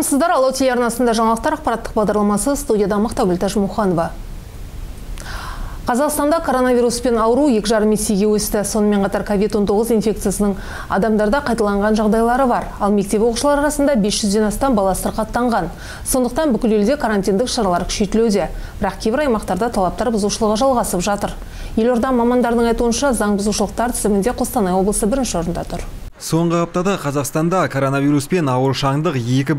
Армысыздар, Алау телеарнасында жаңалықтар ақпараттық бағдарламасы, студияда Мақтагүл Тажмуханова. Қазақстанда коронавируспен ауру 2,5 есеге өсті. Сонымен қатар COVID-19 инфекциясының адамдарда қайталанған жағдайлары бар. Ал мектеп оқушылар арасында 500-ден астам бала сырқаттанған. Сондықтан бүкіл елде карантиндік шаралар күшейтілуде. Бірақ кейбір аймақтарда талаптар бұзушылығы жалғасып жатыр. Елорда мамандардың айтуынша заң бұзушылықтар тізімінде Қостанай облысы бірінші орында тұр. Соңғы аптада Қазақстанда коронавируспен аурушаңдық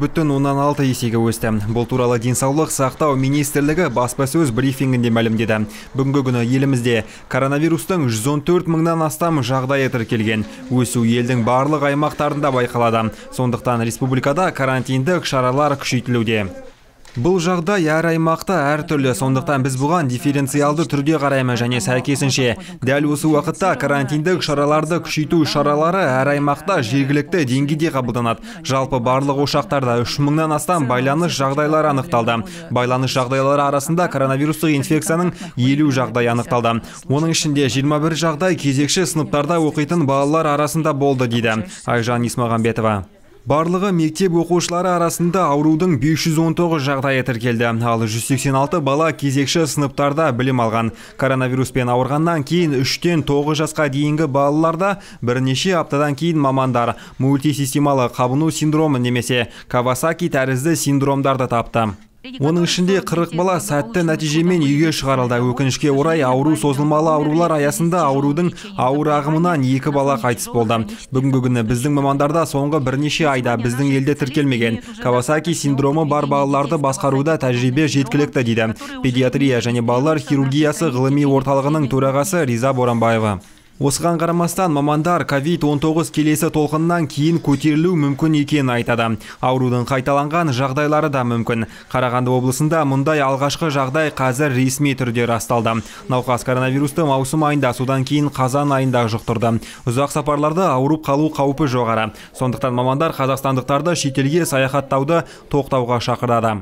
2,6 есеге өсті. Бұл туралы денсаулық сақтау министрлігі баспасөз брифингінде мәлімдеді. Бүгінгі күні елімізде коронавирустың 114 мыңнан астам жағдайы тіркелген. Өсу елдің барлық аймақтарында байқалады. Сондықтан республикада карантиндік шаралар күшейтілуде. Бұл жағдай әр аймақта әртүрлі, сондықтан біз бұған дифференциалды түрде қараймыз және сәйкесінше. Дәл осы уақытта карантиндік шараларды күшейту шаралары әр аймақта жергілікті деңгейде қабылданады. Жалпы барлық ошақтарда 3 мыңнан астам байланыс жағдайлары анықталды. Байланыс жағдайлары арасында коронавирустық инфекцияның 50 жағдай анықталды. Оның ішінде 21 жағдай кезекші сыныптарда оқитын балалар арасында болды, дейді Айжан Исмағамбетова. Барлығы мектеп оқушылары арасында аурудың 519 жағдайы тіркелді, ал 186 бала кезекші сыныптарда білім алған. Коронавируспен ауырғаннан кейін 3-тен 9 жасқа дейінгі балаларда бірнеше аптадан кейін мамандар мультисистемалы қабыну синдромы немесе Кавасаки тәрізді синдромдарды тапты. Оның ішінде 40 бала сәтті нәтижемен үйге шығарылды. Өкінішке орай ауру созылмалы аурулар аясында аурудың ауыр ағымынан 2 бала қайтыс болды. Бүгінгі күні біздің мамандарда соңғы бірнеше айда біздің елде тіркелмеген Кавасаки синдромы бар балаларды басқаруда тәжірибе жеткілікті, дейді педиатрия және балалар хирургиясы ғылыми орталығының төрағасы Риза Боранбаева. Осыған қарамастан мамандар COVID-19 келесі толқыннан кейін көтерілу мүмкін екенін айтады. Аурудың қайталанған жағдайлары да мүмкін. Қарағанды облысында мұндай алғашқы жағдай қазір ресми түрде расталды. Науқас коронавирусты маусым айында, содан кейін қазан айында жұқтырды. Ұзақ сапарларда ауырып қалу қаупі жоғары. Сондықтан мамандар қазақстандықтарды шетелге саяхаттауды тоқтауға шақырады.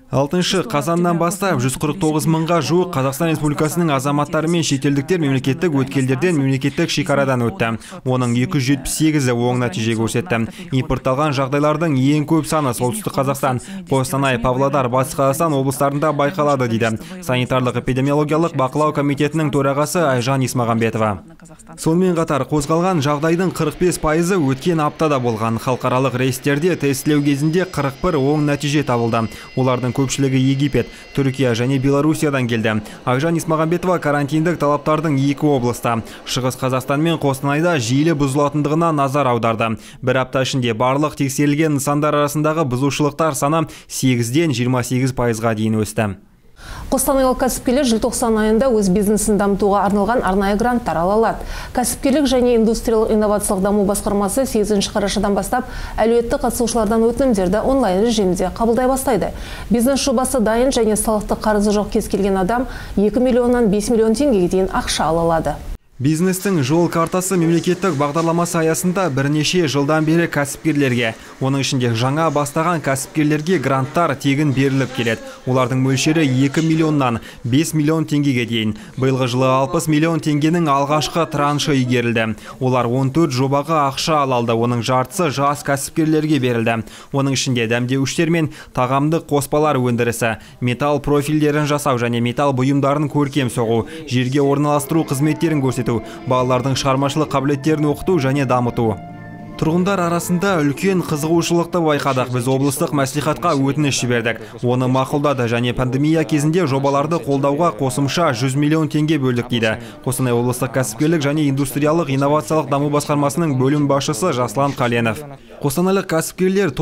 6 қазаннан бастап 149 мыңға жуық Қазақстан Республикасының азаматтары мен шетелдіктер мемлекеттік өткелдерден мемлекеттік шекарадан өтті. Оның 278-і оң нәтиже көрсетті. Импортталған жағдайлардың ең көп саны солтүстік Қазақстан, Қостанай, Павлодар, Батыс Қазақстан облыстарында байқалады, дейді санитарлық эпидемиологиялық бақылау комитетінің төрағасы Айжан Исмағамбетова. Сонымен қатар қозғалған жағдайдың 45%-і өткен аптада болған. Халықаралық рейстерде тестілеу кезінде 41 оң нәтиже табылды. Олардың көпшілігі Египет, Түркия және Белоруссиядан келді. Айжан Исмағамбетова карантиндік талаптардың 2 облыста, Шығыс Қазақстан мен Қостанайда жиілі бұзылатындығына назар аударды. Бір апта ішінде барлық тексерілген нысандар арасындағы бұзушылықтар саны 8-ден 28%-ға дейін өсті. Қостанайлық кәсіпкерлер желтоқсан айында өз бизнесін дамытуға арналған арнайы гранттар ала алады. Кәсіпкерлік және индустриялық инновациялық даму басқармасы 8 қарашадан бастап әлеуетті қатысушылардан өтінімдерді онлайн режимде қабылдай бастайды. Бизнес жобасы дайын және салықтық қарызы жоқ кез келген адам 2 миллионнан 5 миллион теңгеге дейін ақша ала алады. Бизнестің жол картасы мемлекеттік бағдарламасы аясында бірнеше жылдан бері кәсіпкерлерге, оның ішінде жаңа бастаған кәсіпкерлерге гранттар тегін беріліп келеді. Олардың мөлшері 2 миллионнан 5 миллион теңгеге дейін. Биылғы жылы 60 миллион теңгенің алғашқы траншы игерілді. Олар 14 жобаға ақша алды, оның жартысы жас кәсіпкерлерге берілді. Оның ішінде дәмдеуіштер мен тағамдық қоспалар өндірісі, металл профильдерін жасау және металл бұйымдарын көркем соғу, жерге орналастыру қызметтерін көрсету, балалардың шығармашылық қабілеттерін оқыту және дамыту. Тұрғындар арасында үлкен қызығушылықты байқадық. Біз облыстық мәслихатқа өтініш жібердік. Оны мақұлдады және пандемия кезінде жобаларды қолдауға қосымша 100 миллион теңге бөлдік, дейді Қостанай облыстық кәсіпкерлік және индустриялық инновациялық даму басқармасының бөлім басшысы Жаслан Қаленов. Қостанайлық кәсіпкерлер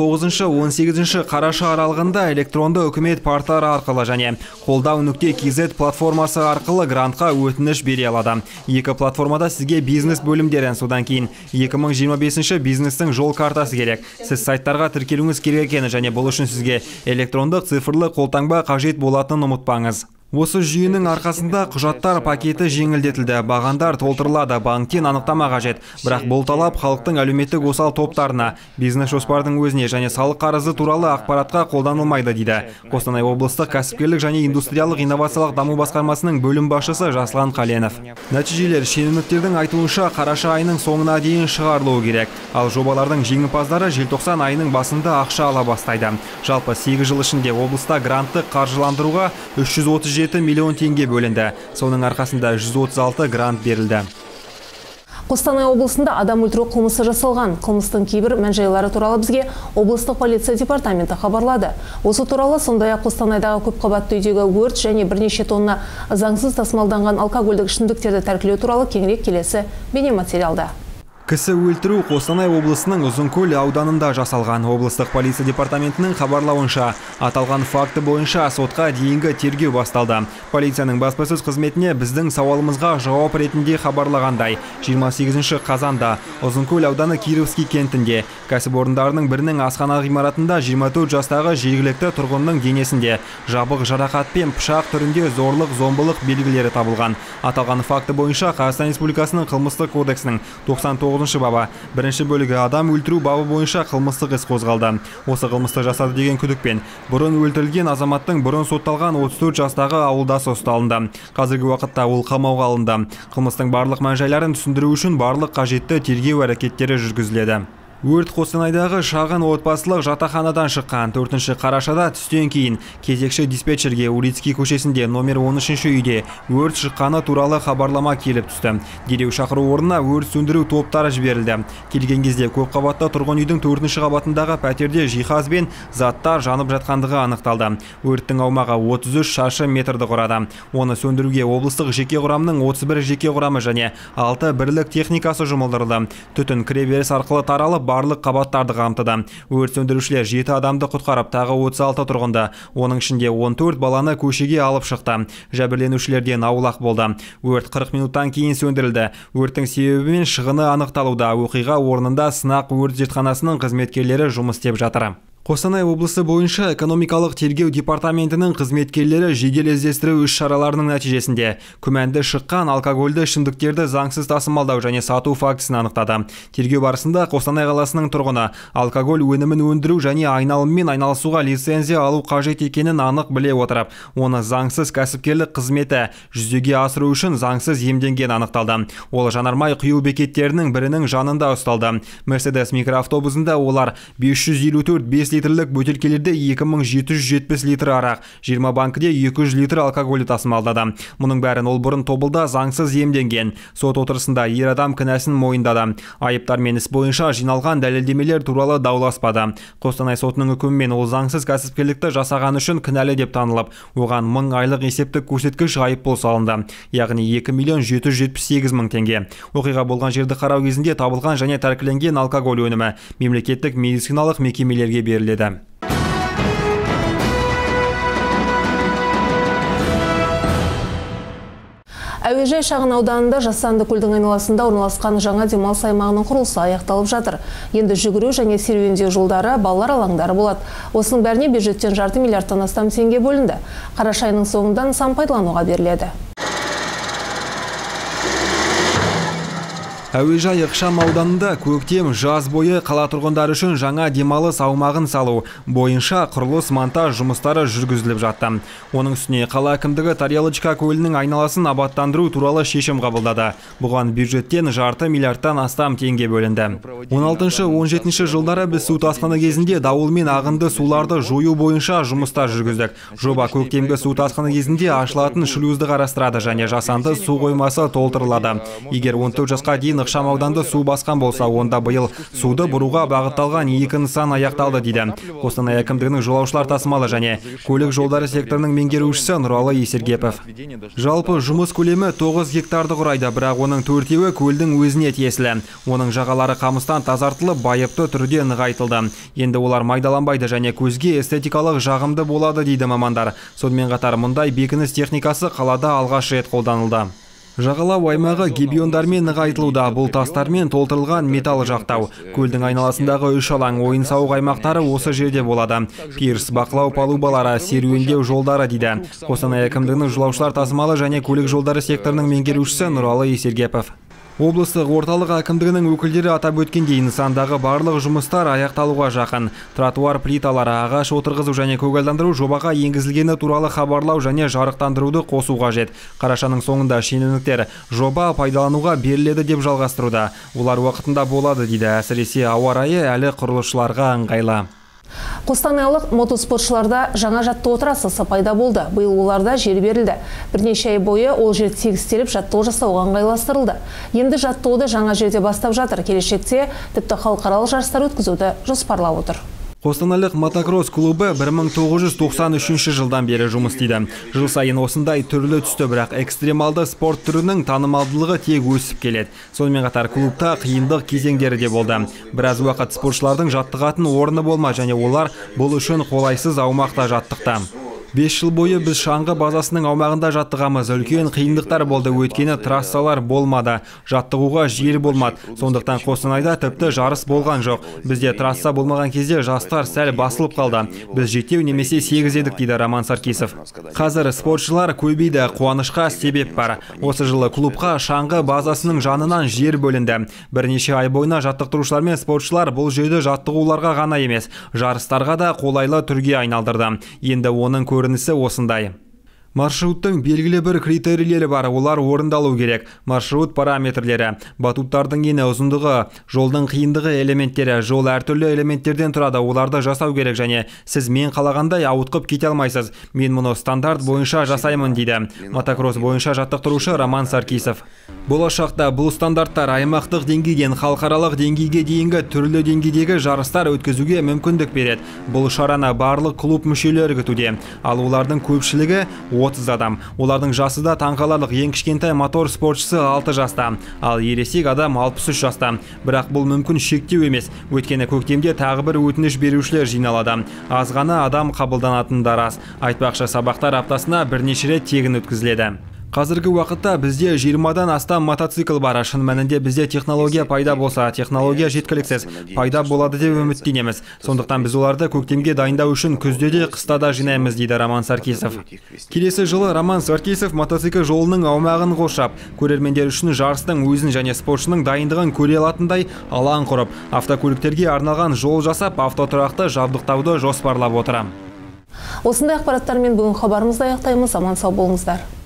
9-18 қараша аралығында электронды үкімет порталы арқылы және қолдау.kz платформасы арқылы грантқа өтініш бере алады. Екі платформада сізге бизнес бөлімдерін, содан кейін 2025 бизнестің жол картасы керек. Сіз сайттарға тіркелуіңіз керек екені және бұл үшін сізге электрондық цифрлы қолтаңба қажет болатынын ұмытпаңыз. Осы жүйенің арқасында құжаттар пакеті жеңілдетілді, бағандар толтырылады, банктен анықтама қажет. Бірақ бұл талап халықтың әлеуметтік осал топтарына, бизнес жоспардың өзіне және салық қарызы туралы ақпаратқа қолданылмайды дейді Қостанай облыстық кәсіпкерлік және индустриялық инновациялық даму басқармасының бөлім басшысы Жаслан Қаленов. Нәтижелер шенеуніктердің айтуынша қараша айының соңына дейін шығарылуы керек. Ал жобалардың жеңімпаздары желтоқсан айының басында ақша ала бастайды. Жалпы 8 жыл ішінде облыста гранттық қаржыландыруға 337 миллион теңге бөлінді. Соның арқасында 136 грант берілді. Қостанай облысында адам өлтіру қылмысы жасалған. Қылмыстың кейбір мән-жайлары туралы бізге облыстық полиция департаменті хабарлады. Осы туралы сондай-ақ Қостанайдағы көпқабатты үйдегі өрт және бірнеше тонна заңсыз тасымалданған алкогольдік ішімдіктерді тәркілеу туралы кеңірек келесі бейнематериалда. Кісі өлтіру Қостанай облысының Ұзынкөл ауданында жасалған. Облыстық полиция департаментінің хабарлауынша, аталған факті бойынша сотқа дейінгі тергеу басталды. Полицияның баспасөз қызметіне біздің сауалымызға жауап ретінде хабарлағандай, 28 қазанда Ұзынкөл ауданы Кировский кентінде кәсіпорындарының бірінің асхана ғимаратында 24 жастағы жергілікті тұрғынның денесінде жабық жарақатпен пышақ түрінде зорлық-зомбылық белгілері табылған. Аталған факті бойынша Қазақстан Республикасының қылмыстық кодексінің 99 бабы бірінші бөлігі адам өлтіру бабы бойынша қылмыстық іс қозғалды. Осы қылмысты жасады деген күдікпен бұрын өлтірілген азаматтың бұрын сотталған 34 жастағы ауылдасы ұсталынды. Қазіргі уақытта ол қамауға алынды. Қылмыстың барлық мән-жайларын түсіндіру үшін барлық қажетті тергеу әрекеттері жүргізіледі. Өрт Қостанайдағы шағын отбасылық жатақханадан шыққан. 4 қарашада түстен кейін кезекші диспетчерге Урицкий көшесінде номер 13 үйде өрт шыққаны туралы хабарлама келіп түсті. Дереу шақыру орнына өрт сөндіру топтары жіберілді. Келген кезде көпқабатты тұрғын үйдің 4 қабатындағы пәтерде жиһаз бен заттар жанып жатқандығы анықталды. Өрттің аумағы 33 шаршы метрді құрады. Оны сөндіруге облыстық жеке құрамның 31 жеке құрамы және 6 бірлік техникасы жұмылдырылды. Түтін кіреберіс арқылы таралып барлық қабаттарды қамтыды. Өрт сөндірушілер 7 адамды құтқарып, тағы 36 тұрғынды. Оның ішінде 14 баланы көшеге алып шықты. Жәбірленушілерден аулақ болды. Өрт 40 минуттан кейін сөндірілді. Өрттің себебі мен шығыны анықталуда. Оқиға орнында сынақ өрт зертханасының қызметкерлері жұмыс істеп жатыр. Қостанай облысы бойынша экономикалық тергеу департаментінің қызметкерлері жедел іздестіру іс-шараларының нәтижесінде күмәнді шыққан алкогольді ішімдіктерді заңсыз тасымалдау және сату фактісін анықтады. Тергеу барысында Қостанай қаласының тұрғыны алкоголь өнімін өндіру және айналыммен айналысуға лицензия алу қажет екенін анық біле отырып, оны заңсыз кәсіпкерлік қызметі жүзеге асыру үшін заңсыз иемденген анықталды. Ол жанармай құю бекеттерінің бірінің жанында ұсталды. Мерседес микроавтобусында олар 554 литрлік бөтелкелерде 2770 литр арақ, 20 банкіде 200 литр алкоголь тасымалдады. Мұның бәрін ол бұрын тобылда заңсыз иемденген. Сот отырысында ер адам кінәсін мойындады. Айыптармен іс бойынша жиналған дәлелдемелер туралы дауласпады. Қостанай сотының үкімімен ол заңсыз кәсіпкерлікті жасаған үшін кінәлі деп танылып, оған 1000 айлық есептік көрсеткіш айыппұл салынды. Яғни 2.778.000 теңге. Оқиға болған жерді қарау кезінде табылған және тәркіленген алкоголь өнімі мемлекеттік медициналық мекемелерге берілді. Әуежай шағын ауданында Жасанды көлдің айналасында орналасқан жаңа демалыс аймағының құрылысы аяқталып жатыр. Енді жүгіру және серуендеу жолдары, балалар алаңдары болады. Осының бәріне бюджеттен жарты миллиардтан астам теңге бөлінді. Қараша айының соңында нысан пайдалануға беріледі. Әуежай ықшам ауданында көктем жаз бойы қала тұрғындары үшін жаңа демалыс аумағын салу бойынша құрылыс монтаж жұмыстары жүргізіліп жатты. Оның үстіне қала әкімдігі Тарелочка көлінің айналасын абаттандыру туралы шешім қабылдады. Бұған бюджеттен жарты миллиардтан астам теңге бөлінді. 16-17 жылдары біз су тасқыны кезінде дауыл мен ағынды суларды жою бойынша жұмыстар жүргіздік. Жоба көктемгі су тасқыны кезінде ашылатын шлюзді қарастырады және жасанды су қоймасы толтырылады. Егер 14 жасқа дейін ықшам ауданды су басқан болса, онда биыл суды бұруға бағытталған 2 нысан аяқталды дейді Қостанай әкімдігінің жолаушылар тасымалы және көлік жолдары секторының меңгерушісі Нұралы Есергепов. Жалпы жұмыс көлемі 9 гектарды құрайды, бірақ оның 4-еуі көлдің өзіне тиесілі. Оның жағалары қамыстан тазартылып, байыпты түрде нығайтылды. Енді олар майдаланбайды және көзге эстетикалық жағымды болады дейді мамандар. Сонымен қатар мұндай бекініс техникасы қалада алғаш рет қолданылды. Жағалау аймағы гибиондармен нығайтылуда. Бұл тастармен толтырылған металл жақтау. Көлдің айналасындағы 3 алаң ойын-сауық аймақтары осы жерде болады. Пирс, бақылау палубалары, серуендеу жолдары дейді. Қостанай әкімдігінің жолаушылар тасымалы және көлік жолдары секторының меңгерушісі Нұралы Есергепов. Облыстық орталық әкімдігінің өкілдері атап өткендей, нысандағы барлық жұмыстар аяқталуға жақын. Тротуар плиталары, ағаш отырғызу және көгалдандыру жобаға енгізілгені туралы хабарлау және жарықтандыруды қосу қажет. Қарашаның соңында шенеуніктер жоба пайдалануға беріледі деп жалғастыруда. Олар уақытында болады дейді. Әсіресе ауа райы әлі құрылысшыларға ыңғайлы. Қостанайлық мотоспортшыларда жаңа жаттығу трассасы пайда болды. Биыл оларда жер берілді. Бірнеше ай бойы ол жер тегістеліп жаттығу жасауға ыңғайластырылды. Енді жаттығуды жаңа жерде бастап жатыр. Келешекте тіпті халықаралық жарыстар өткізуді жоспарлап отыр. Қостанайлық мотокросс клубы 1993 жылдан бері жұмыс істейді. Жыл сайын осындай түрлі түсті, бірақ экстремалды спорт түрінің танымалдылығы тек өсіп келеді. Сонымен қатар клубта қиындық кезеңдері де болды. Біраз уақыт спортшылардың жаттығатын орны болма, және олар бұл үшін қолайсыз аумақта жаттықты. 5 жыл бойы біз шаңғы базасының аумағында жаттығамыз. Үлкен қиындықтар болды, өйткені трассалар болмады, жаттығуға жер болмады. Сондықтан Қостанайда тіпті жарыс болған жоқ. Бізде трасса болмаған кезде жастар сәл басылып қалды. Біз жетеу немесе 8 едік дейді Роман Саркисов. Қазір спортшылар көбейді, қуанышқа себеп бар. Осы жылы клубқа шаңғы базасының жанынан жер бөлінді. Бірнеше ай бойына жаттықтырушылар мен спортшылар бұл жерді жаттығуларға ғана емес, жарыстарға да қолайлы түрге айналдырды. Енді оның көрінісі осындай. Маршруттың белгілі бір критерийлері бар, олар орындалу керек. Маршрут параметрлері, батуттардың ені, ұзындығы, жолдың қиындығы элементтері, жол әртүрлі элементтерден тұрады, оларды жасау керек, және сіз мен қалағандай ауытқып кете алмайсыз. Мен мұны стандарт бойынша жасаймын дейді мотокросс бойынша жаттықтырушы Роман Саркисов. Болашақта бұл стандарттар аймақтық деңгейден халықаралық деңгейге дейінгі түрлі деңгейдегі жарыстар өткізуге мүмкіндік береді. Бұл шараны барлық клуб мүшелері күтуде, ал олардың көпшілігі 30 адам. Олардың жасы да таңқаларлық. Ең кішкентай мотор спортшысы 6 жаста, ал ересек адам 63 жаста. Бірақ бұл мүмкін шектеу емес. Өткені көктемде тағы бір өтініш берушілер жиналады. Аз ғана адам қабылданатыны да рас. Айтпақшы, сабақтар аптасына бірнеше рет тегін өткізіледі. Қазіргі уақытта бізде 20-дан астам мотоцикл бар. Шын мәнінде бізде технология пайда болса, технология жеткіліксіз, пайда болады деп үміттенеміз. Сондықтан біз оларды көктемге дайындау үшін күзде де қыста да жинаймыз дейді Роман Саркисов. Келесі жылы Роман Саркисов мотоцикл жолының аумағын қоршап, көрермендер үшін жарыстың өзін және спортшының дайындығын көре алатындай алаң құрып, автокөліктерге арналған жол жасап, автотұрақты жабдықтауды жоспарлап отыр. Осындай ақпараттармен бүгін хабарымызды аяқтаймыз. Аман сау болыңыздар.